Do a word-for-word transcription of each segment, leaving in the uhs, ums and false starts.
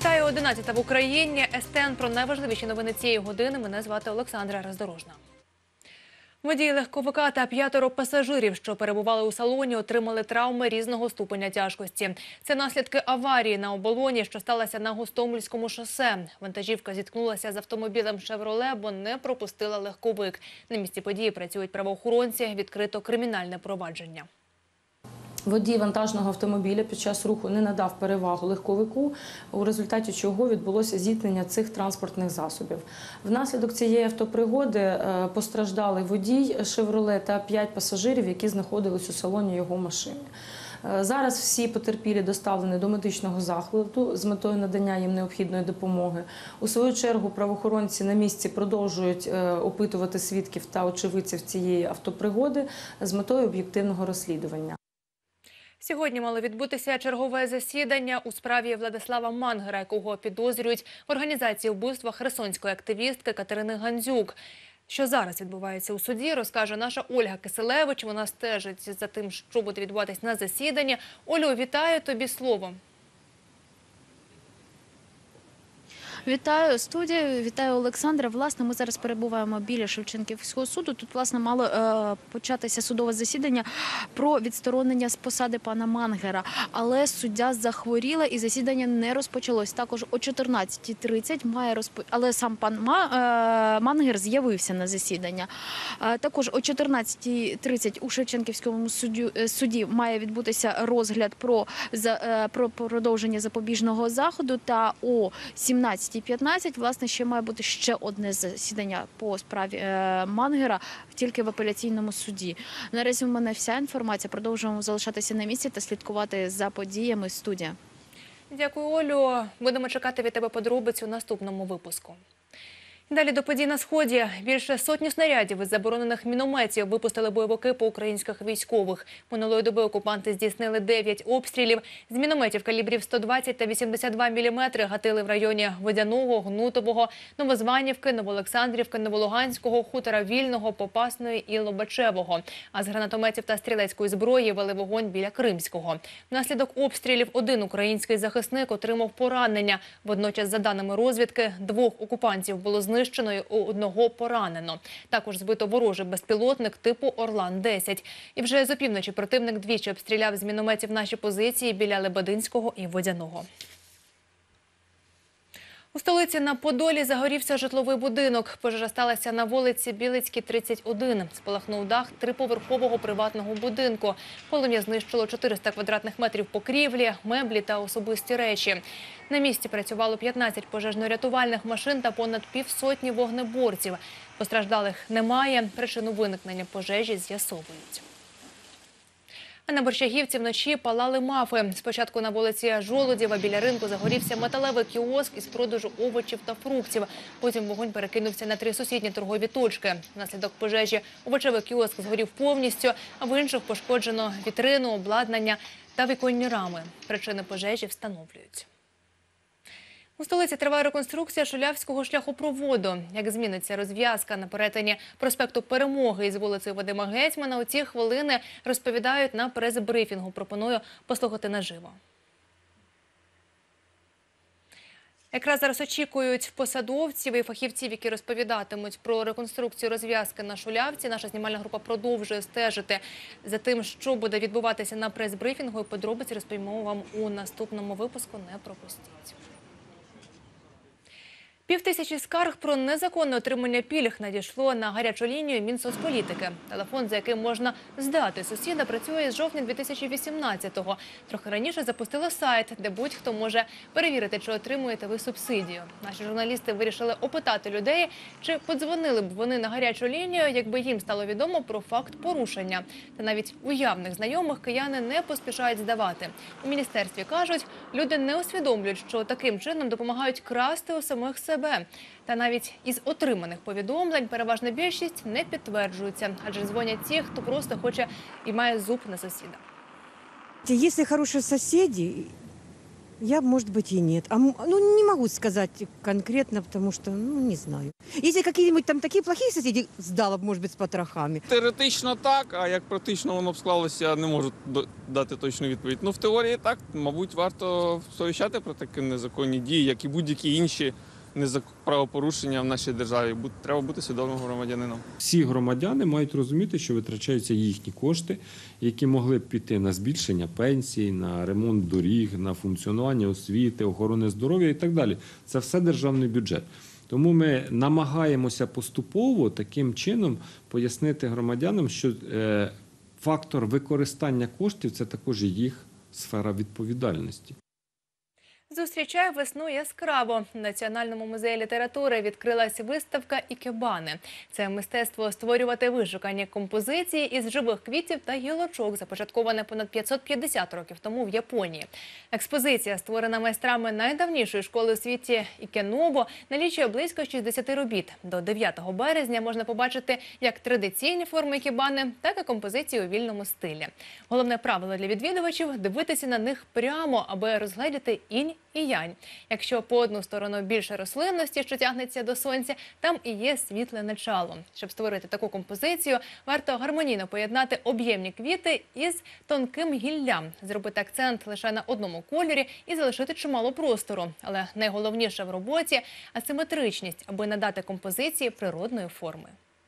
Вітаю, одинадцята в Україні. СТН про найважливіші новини цієї години. Мене звати Олександра Роздорожна. Водій легковика та п'ятеро пасажирів, що перебували у салоні, отримали травми різного ступеня тяжкості. Це наслідки аварії на оболоні, що сталося на Гостомельському шосе. Вантажівка зіткнулася з автомобілем «Шевроле», бо не пропустила легковик. На місці події працюють правоохоронці, відкрито кримінальне провадження. Водій вантажного автомобіля під час руху не надав перевагу легковику, у результаті чого відбулося зіткнення цих транспортних засобів. Внаслідок цієї автопригоди постраждали водій «Шевроле» та п'ять пасажирів, які знаходились у салоні його машини. Зараз всі потерпілі доставлені до медичного закладу з метою надання їм необхідної допомоги. У свою чергу правоохоронці на місці продовжують опитувати свідків та очевидців цієї автопригоди з метою об'єктивного розслідування. Сьогодні мало відбутися чергове засідання у справі Владислава Мангера, якого підозрюють в організації вбивства херсонської активістки Катерини Гандзюк. Що зараз відбувається у суді, розкаже наша Ольга Киселевич. Вона стежить за тим, що буде відбуватись на засіданні. Олю, вітаю, тобі слово. Вітаю студію, вітаю Олександра. Власне, ми зараз перебуваємо біля Шевченківського суду. Тут, власне, мало е, початися судове засідання про відсторонення з посади пана Мангера. Але суддя захворіла і засідання не розпочалось. Також о чотирнадцятій тридцять має розпо... але сам пан Ма... е, Мангер з'явився на засідання. Е, також о чотирнадцятій тридцять у Шевченківському суді, е, суді має відбутися розгляд про, за, е, про продовження запобіжного заходу та о сімнадцятій п'ятнадцять, власне, ще має бути ще одне засідання по справі Мангера, тільки в апеляційному суді. Наразі в мене вся інформація. Продовжуємо залишатися на місці та слідкувати за подіями. Студія. Дякую, Олю. Будемо чекати від тебе подробиць у наступному випуску. Далі до подій на Сході. Більше сотні снарядів із заборонених мінометів випустили бойовики по українських військових. Минулої доби окупанти здійснили дев'ять обстрілів. З мінометів калібрів сто двадцять та вісімдесят два міліметри гатили в районі Водяного, Гнутового, Новозванівки, Новоолександрівки, Новолуганського, Хутора Вільного, Попасної і Лобачевого. А з гранатометів та стрілецької зброї вели вогонь біля Кримського. Внаслідок обстрілів один український захисник отримав поранення. Водночас, за даними розвідки, двох окупантів було знищено. Знищено і одного поранено. Також збито ворожий безпілотник типу Орлан десять. І вже з опівночі противник двічі обстріляв з мінометів наші позиції біля Лебединського і Водяного. У столиці на Подолі загорівся житловий будинок. Пожежа сталася на вулиці Білицькій, тридцять один. Спалахнув дах триповерхового приватного будинку. Полум'я знищило чотириста квадратних метрів покрівлі, меблі та особисті речі. На місці працювало п'ятнадцять пожежно-рятувальних машин та понад півсотні вогнеборців. Постраждалих немає. Причину виникнення пожежі з'ясовують. А на Борщагівці вночі палали мафи. Спочатку на вулиці Жолудєва біля ринку загорівся металевий кіоск із продажу овочів та фруктів. Потім вогонь перекинувся на три сусідні торгові точки. Внаслідок пожежі овочевий кіоск згорів повністю, а в інших пошкоджено вітрину, обладнання та віконні рами. Причини пожежі встановлюють. У столиці триває реконструкція Шулявського шляхопроводу. Як зміниться розв'язка на перетині проспекту Перемоги із вулицею Вадима Гетьмана, у ці хвилини розповідають на прес-брифінгу. Пропоную послухати наживо. Якраз зараз очікують посадовців і фахівців, які розповідатимуть про реконструкцію розв'язки на Шулявці. Наша знімальна група продовжує стежити за тим, що буде відбуватися на прес-брифінгу. І подробиці розповімо вам у наступному випуску. Не пропустіть. Півтисячі скарг про незаконне отримання пільг надійшло на гарячу лінію Мінсоцполітики. Телефон, за яким можна здати сусіда, працює з жовтня дві тисячі вісімнадцятого. Трохи раніше запустили сайт, де будь-хто може перевірити, чи отримуєте ви субсидію. Наші журналісти вирішили опитати людей, чи подзвонили б вони на гарячу лінію, якби їм стало відомо про факт порушення. Та навіть уявних знайомих кияни не поспішають здавати. У міністерстві кажуть, люди не усвідомлюють, що таким чином допомагають красти у самих себе. Та навіть із отриманих повідомлень переважна більшість не підтверджується, адже дзвонять ті, хто просто хоче і має зуб на сусіда. Если хорошие соседи, Я, может быть, и нет. А, м- ну, не могу сказать конкретно, потому что, ну, не знаю. Если какие-нибудь там такие плохие соседи, сдала бы, может быть, с потрохами. Теоретично так, а як практично воно б склалося, я не можу до- дати точну відповідь. Ну, в теорії так, мабуть, варто сповіщати про такі незаконні дії, як і будь-які інші незак- правопорушення в нашій державі. Бу- Треба бути свідомим громадянином. Всі громадяни мають розуміти, що витрачаються їхні кошти, які могли б піти на збільшення пенсій, на ремонт доріг, на функціонування освіти, охорони здоров'я і так далі. Це все державний бюджет. Тому ми намагаємося поступово таким чином пояснити громадянам, що е, фактор використання коштів – це також і їх сфера відповідальності. Зустрічає весну яскраво. В Національному музеї літератури відкрилась виставка «Ікебани». Це мистецтво створювати вишукані композиції із живих квітів та гілочок, започатковане понад п'ятсот п'ятдесят років тому в Японії. Експозиція, створена майстрами найдавнішої школи у світі Ікенобо, налічує близько шістдесят робіт. До дев'ятого березня можна побачити як традиційні форми ікебани, так і композиції у вільному стилі. Головне правило для відвідувачів – дивитися на них прямо, аби розгледіти інь і янь. Якщо по одну сторону більше рослинності, що тягнеться до сонця, там і є світле начало. Щоб створити таку композицію, варто гармонійно поєднати об'ємні квіти із тонким гіллям, зробити акцент лише на одному кольорі і залишити чимало простору. Але найголовніше в роботі – асиметричність, аби надати композиції природної форми.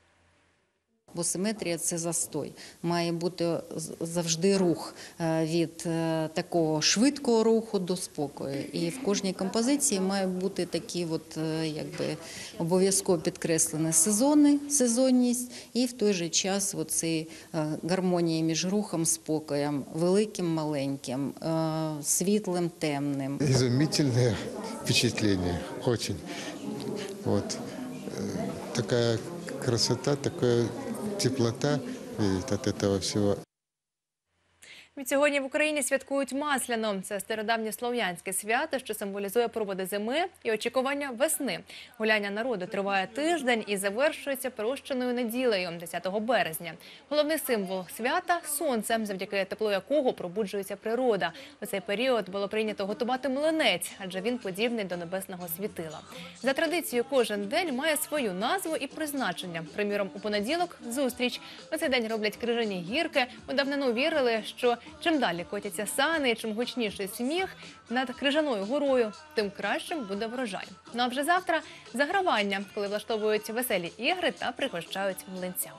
Бо симетрія – це застой. Має бути завжди рух від такого швидкого руху до спокою. І в кожній композиції має бути такі от, якби, обов'язково підкреслені сезони, сезонність і в той же час оці гармонія між рухом, спокоєм, великим, маленьким, світлим, темним. Изумительное впечатление, очень. Вот. Такая красота, такая теплота от этого всего. Відсьогодні в Україні святкують Масляну. Це стародавнє слов'янське свято, що символізує проводи зими і очікування весни. Гуляння народу триває тиждень і завершується прощеною неділею десятого березня. Головний символ свята – сонце, завдяки теплу якого пробуджується природа. У цей період було прийнято готувати млинець, адже він подібний до небесного світила. За традицією, кожен день має свою назву і призначення. Приміром, у понеділок – зустріч. У цей день роблять крижані гірки. У давнину вірили, що чим далі котяться сани і чим гучніший сміх над Крижаною горою, тим кращим буде врожай. Ну а вже завтра – загравання, коли влаштовують веселі ігри та пригощають млинцями.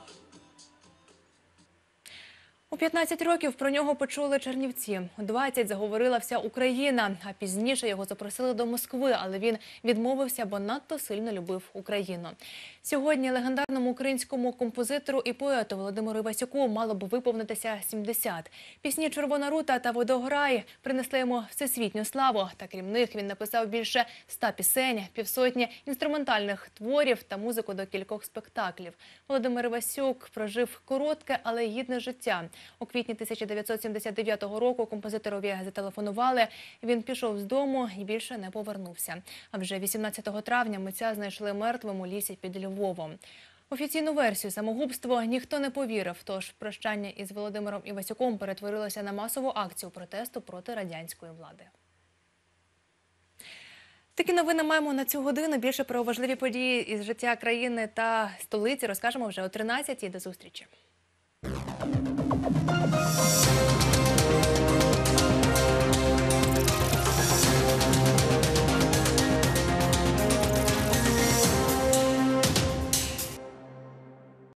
У п'ятнадцять років про нього почули Чернівці. У двадцять заговорила вся Україна, а пізніше його запросили до Москви, але він відмовився, бо надто сильно любив Україну. Сьогодні легендарному українському композитору і поету Володимиру Івасюку мало б виповнитися сімдесят. Пісні «Червона рута» та «Водограй» принесли йому всесвітню славу. Та крім них він написав більше ста пісень, півсотні інструментальних творів та музику до кількох спектаклів. Володимир Івасюк прожив коротке, але гідне життя. У квітні тисяча дев'ятсот сімдесят дев'ятого року композиторові зателефонували. Він пішов з дому і більше не повернувся. А вже вісімнадцятого травня митця знайшли мертвим у лісі під Львовом. Офіційну версію самогубства ніхто не повірив, тож прощання із Володимиром Івасюком перетворилося на масову акцію протесту проти радянської влади. Такі новини маємо на цю годину. Більше про важливі події із життя країни та столиці розкажемо вже о тринадцятій. До зустрічі.